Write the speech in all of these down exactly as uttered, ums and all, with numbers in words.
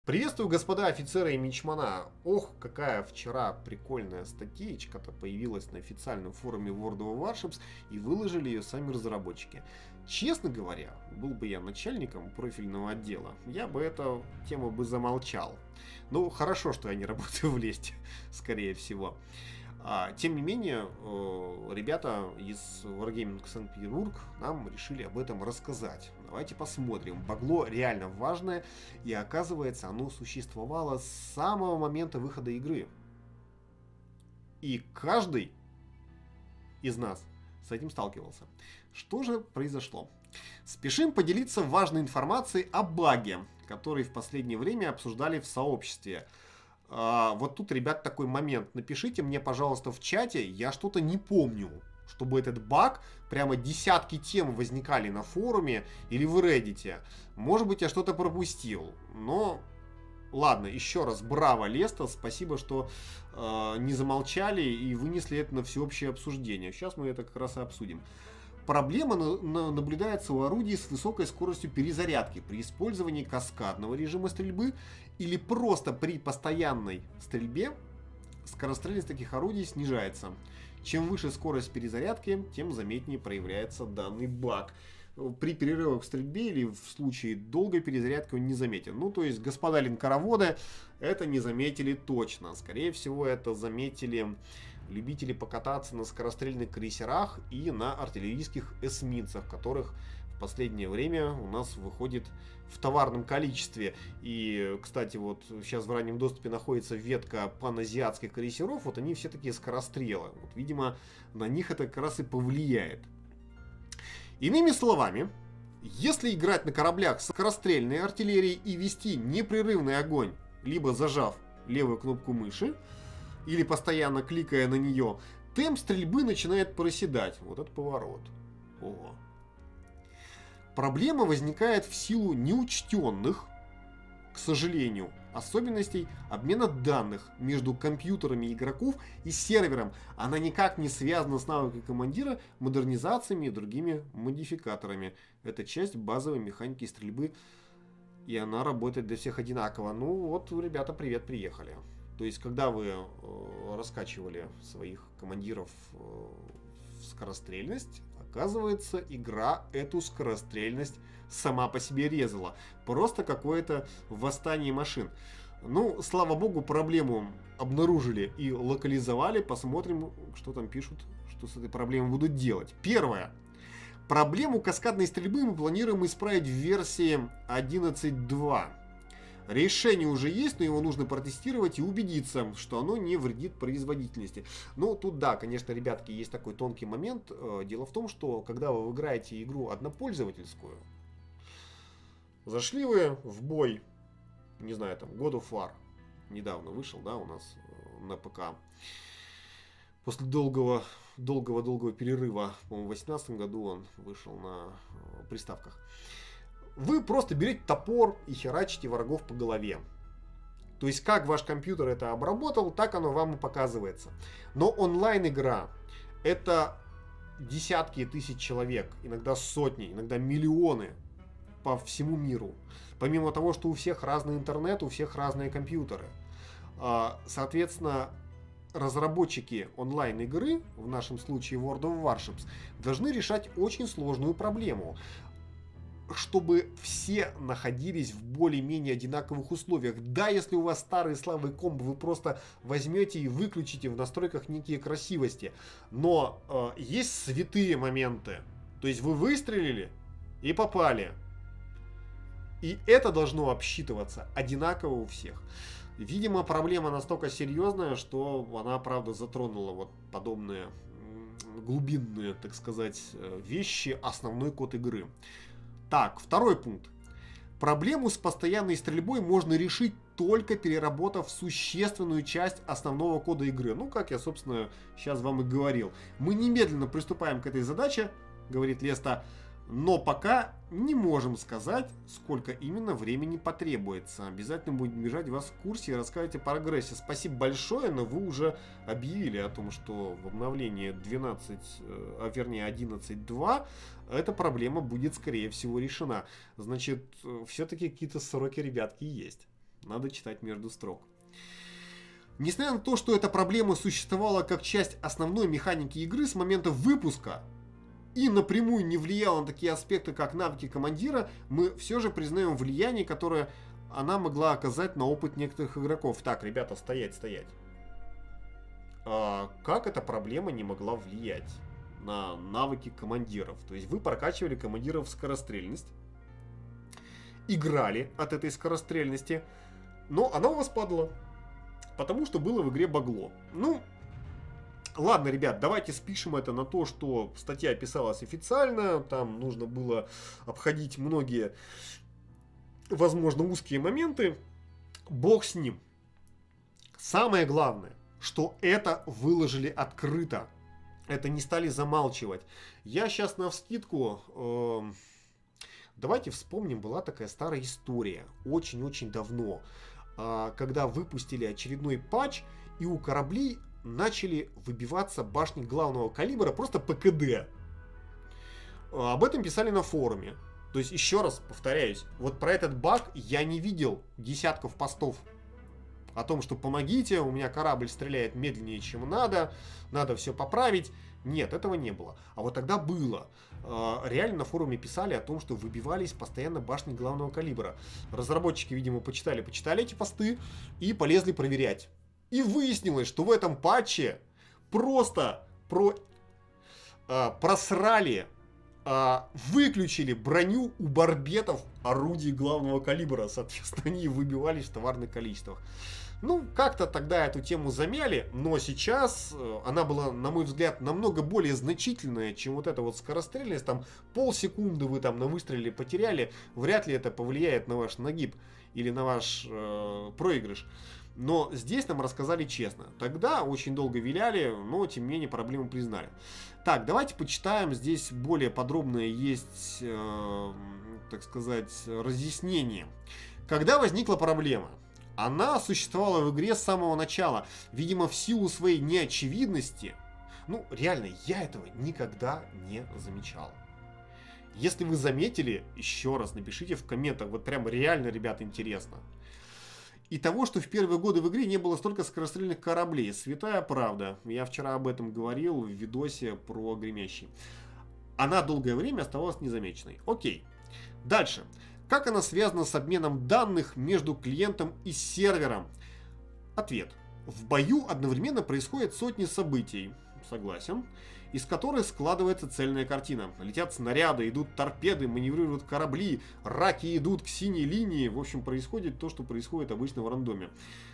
Приветствую, господа офицеры и мичмана. Ох, какая вчера прикольная статьечка-то появилась на официальном форуме World of Warships, и выложили ее сами разработчики. Честно говоря, был бы я начальником профильного отдела, я бы эту тему бы замолчал. Ну, хорошо, что я не работаю в Лесте, скорее всего. А, тем не менее, ребята из Wargaming Санкт-Петербург нам решили об этом рассказать. Давайте посмотрим. Багло реально важное, и оказывается, оно существовало с самого момента выхода игры. И каждый из нас с этим сталкивался. Что же произошло? Спешим поделиться важной информацией о баге, который в последнее время обсуждали в сообществе. А, вот тут, ребят, такой момент. Напишите мне, пожалуйста, в чате, я что-то не помню, чтобы этот баг, прямо десятки тем возникали на форуме или в Reddit. Может быть, я что-то пропустил, но ладно, еще раз, браво, Леста, спасибо, что э, не замолчали и вынесли это на всеобщее обсуждение. Сейчас мы это как раз и обсудим. Проблема на, на, наблюдается у орудий с высокой скоростью перезарядки при использовании каскадного режима стрельбы или просто при постоянной стрельбе. Скорострельность таких орудий снижается. Чем выше скорость перезарядки, тем заметнее проявляется данный баг. При перерывах в стрельбе или в случае долгой перезарядки он не заметен. Ну, то есть, господа линкороводы это не заметили точно. Скорее всего, это заметили любители покататься на скорострельных крейсерах и на артиллерийских эсминцах, которых в последнее время у нас выходит в товарном количестве. И, кстати, вот сейчас в раннем доступе находится ветка паназиатских крейсеров. Вот они все такие скорострелы. Вот, видимо, на них это как раз и повлияет. Иными словами, если играть на кораблях с скорострельной артиллерией и вести непрерывный огонь, либо зажав левую кнопку мыши, или постоянно кликая на нее, темп стрельбы начинает проседать. Вот этот поворот. Ого. Проблема возникает в силу неучтенных, к сожалению, особенностей обмена данных между компьютерами игроков и сервером. Она никак не связана с навыкой командира, модернизациями и другими модификаторами. Это часть базовой механики стрельбы, и она работает для всех одинаково. Ну вот, ребята, привет, приехали. То есть, когда вы э, раскачивали своих командиров э, в скорострельность, оказывается, игра эту скорострельность сама по себе резала. Просто какое-то восстание машин. Ну, слава богу, проблему обнаружили и локализовали. Посмотрим, что там пишут, что с этой проблемой будут делать. Первое. Проблему каскадной стрельбы мы планируем исправить в версии одиннадцать точка два. Решение уже есть, но его нужно протестировать и убедиться, что оно не вредит производительности. Ну, тут да, конечно, ребятки, есть такой тонкий момент. Дело в том, что когда вы играете игру однопользовательскую, зашли вы в бой, не знаю, там, God of War, недавно вышел, да, у нас на ПК. После долгого, долгого, долгого перерыва, по-моему, в две тысячи восемнадцатом году он вышел на приставках. Вы просто берете топор и херачите врагов по голове. То есть, как ваш компьютер это обработал, так оно вам и показывается. Но онлайн-игра — это десятки тысяч человек, иногда сотни, иногда миллионы по всему миру. Помимо того, что у всех разный интернет, у всех разные компьютеры. Соответственно, разработчики онлайн-игры, в нашем случае World of Warships, должны решать очень сложную проблему, чтобы все находились в более-менее одинаковых условиях. Да, если у вас старый слабый комп, вы просто возьмете и выключите в настройках некие красивости. Но э, есть святые моменты. То есть вы выстрелили и попали. И это должно обсчитываться одинаково у всех. Видимо, проблема настолько серьезная, что она, правда, затронула вот подобные глубинные, так сказать, вещи, основной код игры. Так, второй пункт. Проблему с постоянной стрельбой можно решить только переработав существенную часть основного кода игры. Ну, как я, собственно, сейчас вам и говорил. Мы немедленно приступаем к этой задаче, говорит Леста, но пока не можем сказать, сколько именно времени потребуется. Обязательно будем держать вас в курсе и рассказывать о прогрессе. Спасибо большое, но вы уже объявили о том, что в обновлении двенадцать, а вернее одиннадцать точка два эта проблема будет, скорее всего, решена. Значит, все-таки какие-то сроки, ребятки, есть. Надо читать между строк. Несмотря на то, что эта проблема существовала как часть основной механики игры с момента выпуска и напрямую не влияла на такие аспекты, как навыки командира, мы все же признаем влияние, которое она могла оказать на опыт некоторых игроков. Так, ребята, стоять, стоять. А как эта проблема не могла влиять на навыки командиров? То есть вы прокачивали командиров в скорострельность, играли от этой скорострельности, но она у вас падала. Потому что было в игре багло. Ну, ладно, ребят, давайте спишем это на то, что статья писалась официально. Там нужно было обходить многие, возможно, узкие моменты. Бог с ним. Самое главное, что это выложили открыто. Это не стали замалчивать. Я сейчас навскидку... Э, давайте вспомним, была такая старая история. Очень-очень давно. Когда выпустили очередной патч, и у кораблей начали выбиваться башни главного калибра просто по КД. Об этом писали на форуме. То есть, еще раз повторяюсь, вот про этот баг я не видел десятков постов. О том, что помогите, у меня корабль стреляет медленнее, чем надо, надо все поправить. Нет, этого не было. А вот тогда было. Реально на форуме писали о том, что выбивались постоянно башни главного калибра. Разработчики, видимо, почитали, почитали эти посты и полезли проверять. И выяснилось, что в этом патче просто про, а, просрали, а, выключили броню у барбетов орудий главного калибра. Соответственно, они выбивались в товарных количествах. Ну, как-то тогда эту тему замяли, но сейчас она была, на мой взгляд, намного более значительная, чем вот эта вот скорострельность. Там полсекунды вы там на выстреле потеряли, вряд ли это повлияет на ваш нагиб или на ваш э, проигрыш. Но здесь нам рассказали честно. Тогда очень долго виляли, но тем не менее проблему признали. Так, давайте почитаем. Здесь более подробное есть, э, так сказать, разъяснение. Когда возникла проблема? Она существовала в игре с самого начала. Видимо, в силу своей неочевидности. Ну, реально, я этого никогда не замечал. Если вы заметили, еще раз напишите в комментах. Вот прям реально, ребят, интересно. И того, что в первые годы в игре не было столько скорострельных кораблей. Святая правда. Я вчера об этом говорил в видосе про гремящий. Она долгое время оставалась незамеченной. Окей. Дальше. Как она связана с обменом данных между клиентом и сервером? Ответ. В бою одновременно происходят сотни событий, согласен, из которых складывается цельная картина. Летят снаряды, идут торпеды, маневрируют корабли, раки идут к синей линии. В общем, происходит то, что происходит обычно в рандоме.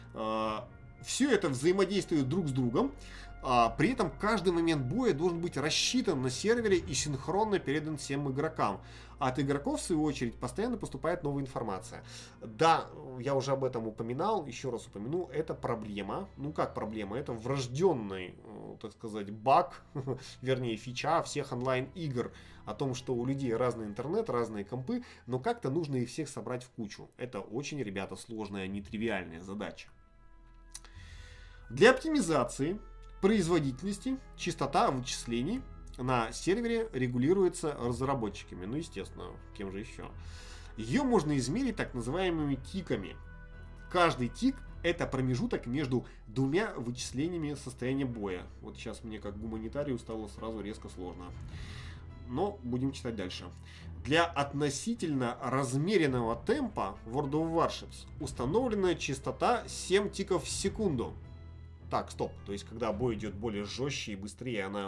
Все это взаимодействует друг с другом. При этом каждый момент боя должен быть рассчитан на сервере и синхронно передан всем игрокам. А от игроков, в свою очередь, постоянно поступает новая информация. Да, я уже об этом упоминал, еще раз упомяну, это проблема. Ну как проблема? Это врожденный, так сказать, баг, вернее фича всех онлайн-игр. О том, что у людей разный интернет, разные компы, но как-то нужно их всех собрать в кучу. Это очень, ребята, сложная, нетривиальная задача. Для оптимизации производительности, частота вычислений на сервере регулируется разработчиками. Ну, естественно, кем же еще. Ее можно измерить так называемыми тиками. Каждый тик — это промежуток между двумя вычислениями состояния боя. Вот сейчас мне как гуманитарию стало сразу резко сложно. Но будем читать дальше. Для относительно размеренного темпа в World of Warships установлена частота семь тиков в секунду. Так, стоп. То есть, когда бой идет более жестче и быстрее, она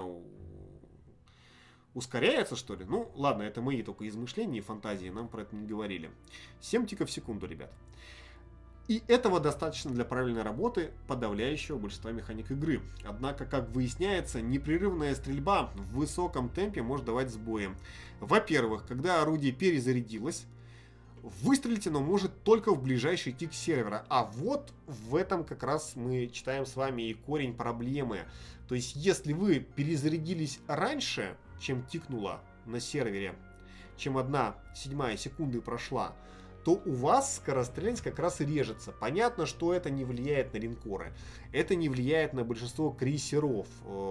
ускоряется, что ли? Ну, ладно, это мои только измышления и фантазии, нам про это не говорили. семь тиков в секунду, ребят. И этого достаточно для правильной работы подавляющего большинства механик игры. Однако, как выясняется, непрерывная стрельба в высоком темпе может давать сбои. Во-первых, когда орудие перезарядилось, выстрелить оно может только в ближайший тик сервера. А вот в этом как раз мы читаем с вами и корень проблемы. То есть, если вы перезарядились раньше, чем тикнуло на сервере, чем одна седьмая секунды прошла, то у вас скорострельность как раз и режется. Понятно, что это не влияет на линкоры. Это не влияет на большинство крейсеров,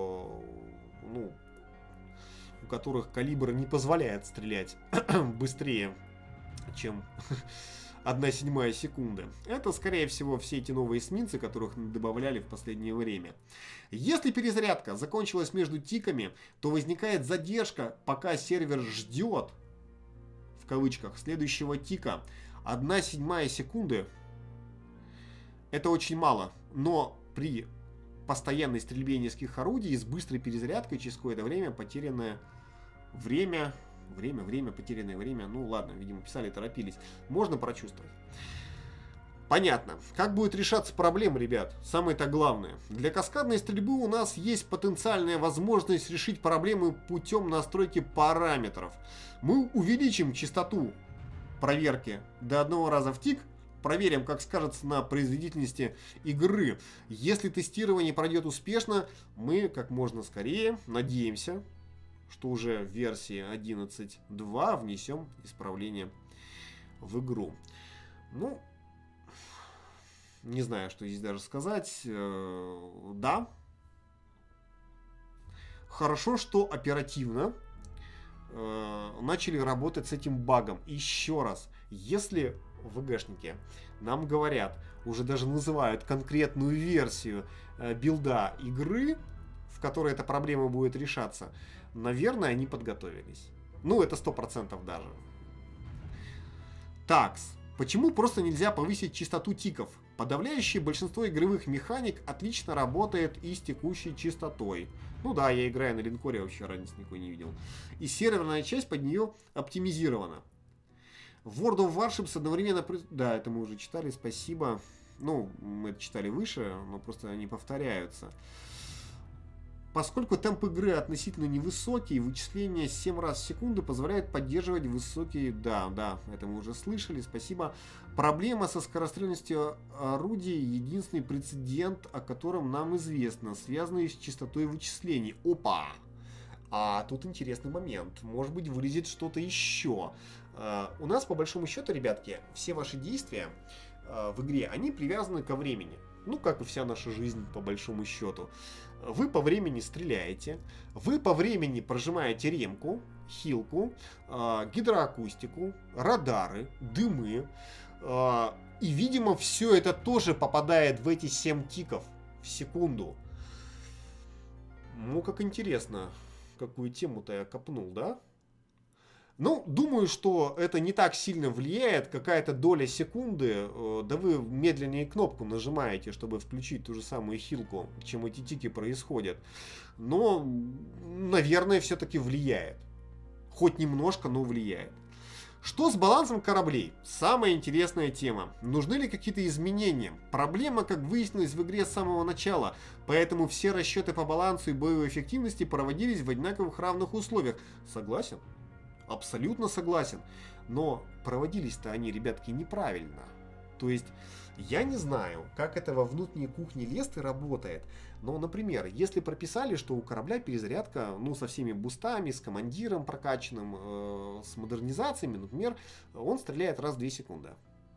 ну, у которых калибр не позволяет стрелять быстрее, чем одна седьмая секунды. Это, скорее всего, все эти новые эсминцы, которых добавляли в последнее время. Если перезарядка закончилась между тиками, то возникает задержка, пока сервер ждет, в кавычках, следующего тика. одна седьмая секунды — это очень мало, но при постоянной стрельбе низких орудий с быстрой перезарядкой через какое-то время потерянное время... Время, время, потерянное время. Ну ладно, видимо, писали, торопились. Можно прочувствовать. Понятно. Как будет решаться проблема, ребят? Самое-то главное. Для каскадной стрельбы у нас есть потенциальная возможность решить проблему путем настройки параметров. Мы увеличим частоту проверки до одного раза в тик. Проверим, как скажется на производительности игры. Если тестирование пройдет успешно, мы как можно скорее, надеемся, что уже в версии одиннадцать точка два внесем исправление в игру. Ну, не знаю, что здесь даже сказать. Да. Хорошо, что оперативно начали работать с этим багом. Еще раз, если ВГшники нам говорят, уже даже называют конкретную версию билда игры, в которой эта проблема будет решаться, наверное, они подготовились. Ну, это сто процентов даже. Такс. Почему просто нельзя повысить частоту тиков? Подавляющее большинство игровых механик отлично работает и с текущей частотой. Ну да, я играю на линкоре, вообще разницы никакой не видел. И серверная часть под нее оптимизирована. В World of Warships одновременно... Да, это мы уже читали, спасибо. Ну, мы это читали выше, но просто они повторяются. Поскольку темп игры относительно невысокий, вычисление семь раз в секунду позволяет поддерживать высокие... Да, да, это мы уже слышали, спасибо. Проблема со скорострельностью орудий — единственный прецедент, о котором нам известно, связанный с частотой вычислений. Опа! А тут интересный момент. Может быть, вылезет что-то еще. У нас, по большому счету, ребятки, все ваши действия в игре, они привязаны ко времени. Ну, как и вся наша жизнь, по большому счету. Вы по времени стреляете, вы по времени прожимаете ремку, хилку, э, гидроакустику, радары, дымы. Э, и, видимо, все это тоже попадает в эти семь тиков в секунду. Ну, как интересно, какую тему-то я копнул, да? Ну, думаю, что это не так сильно влияет, какая-то доля секунды, да вы медленнее кнопку нажимаете, чтобы включить ту же самую хилку, чем эти тики происходят. Но, наверное, все-таки влияет. Хоть немножко, но влияет. Что с балансом кораблей? Самая интересная тема. Нужны ли какие-то изменения? Проблема, как выяснилось в игре с самого начала, поэтому все расчеты по балансу и боевой эффективности проводились в одинаковых равных условиях. Согласен? Абсолютно согласен. Но проводились-то они, ребятки, неправильно. То есть, я не знаю, как это во внутренней кухне Лесты работает. Но, например, если прописали, что у корабля перезарядка, ну, со всеми бустами, с командиром прокачанным, э, с модернизациями, например, он стреляет раз в две секунды.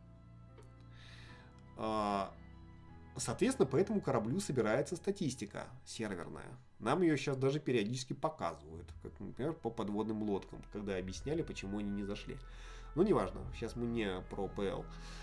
Э, соответственно, по этому кораблю собирается статистика серверная. Нам ее сейчас даже периодически показывают, как, например, по подводным лодкам, когда объясняли, почему они не зашли. Ну, неважно, сейчас мы не про ПЛ.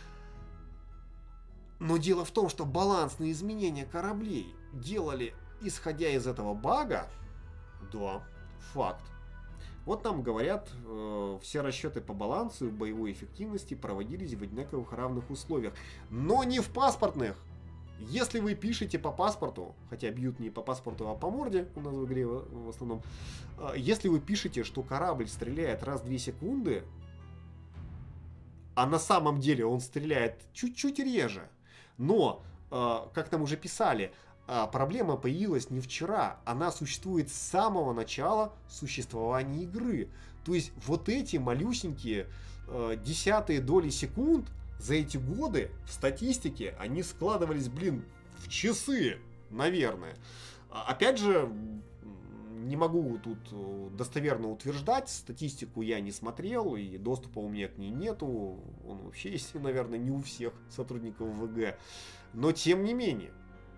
Но дело в том, что балансные изменения кораблей делали, исходя из этого бага. Да, факт. Вот нам говорят, э, все расчеты по балансу и боевой эффективности проводились в одинаковых равных условиях. Но не в паспортных. Если вы пишете по паспорту, хотя бьют не по паспорту, а по морде у нас в игре в основном, если вы пишете, что корабль стреляет раз в две секунды, а на самом деле он стреляет чуть-чуть реже, но, как там уже писали, проблема появилась не вчера, она существует с самого начала существования игры. То есть вот эти малюсенькие десятые доли секунд за эти годы в статистике они складывались, блин, в часы, наверное. Опять же, не могу тут достоверно утверждать, статистику я не смотрел, и доступа у меня к ней нету. Он вообще есть, наверное, не у всех сотрудников ВГ. Но тем не менее.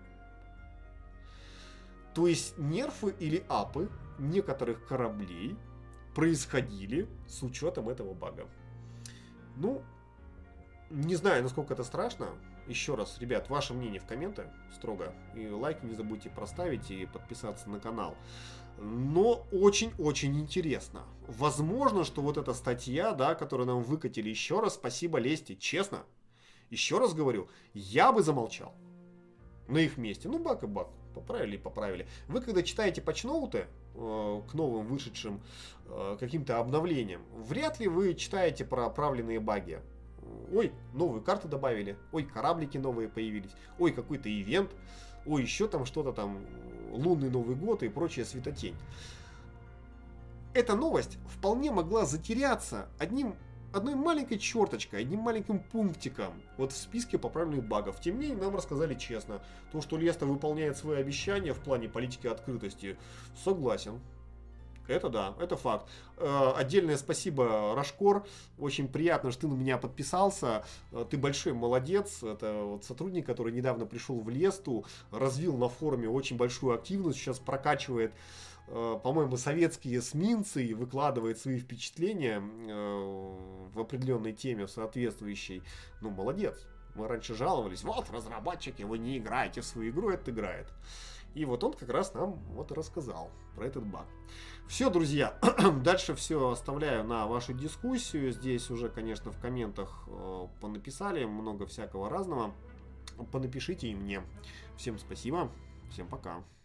То есть нерфы или апы некоторых кораблей происходили с учетом этого бага. Ну, Не знаю, насколько это страшно. Еще раз, ребят, ваше мнение в комменты строго. И лайк не забудьте проставить и подписаться на канал. Но очень-очень интересно. Возможно, что вот эта статья, да, которую нам выкатили, еще раз спасибо Лесте, честно. Еще раз говорю, я бы замолчал на их месте. Ну, бак и бак. Поправили и поправили. Вы, когда читаете патчноуты э, к новым вышедшим э, каким-то обновлениям, вряд ли вы читаете про оправленные баги. Ой, новые карты добавили. Ой, кораблики новые появились. Ой, какой-то ивент. Ой, еще там что-то там. Лунный Новый год и прочая светотень. Эта новость вполне могла затеряться одним, одной маленькой черточкой, одним маленьким пунктиком вот в списке поправленных багов. Тем не менее, нам рассказали честно. То, что Леста выполняет свои обещания в плане политики открытости, согласен. Это да, это факт. Отдельное спасибо, Рашкор. Очень приятно, что ты на меня подписался. Ты большой молодец. Это вот сотрудник, который недавно пришел в Лесту, развил на форуме очень большую активность. Сейчас прокачивает, по-моему, советские эсминцы и выкладывает свои впечатления в определенной теме, в соответствующей. Ну, молодец. Мы раньше жаловались. Вот, разработчики, вы не играете в свою игру, это играет. И вот он как раз нам вот рассказал про этот баг. Все, друзья, дальше все оставляю на вашу дискуссию. Здесь уже, конечно, в комментах э, понаписали много всякого разного. Понапишите и мне. Всем спасибо, всем пока.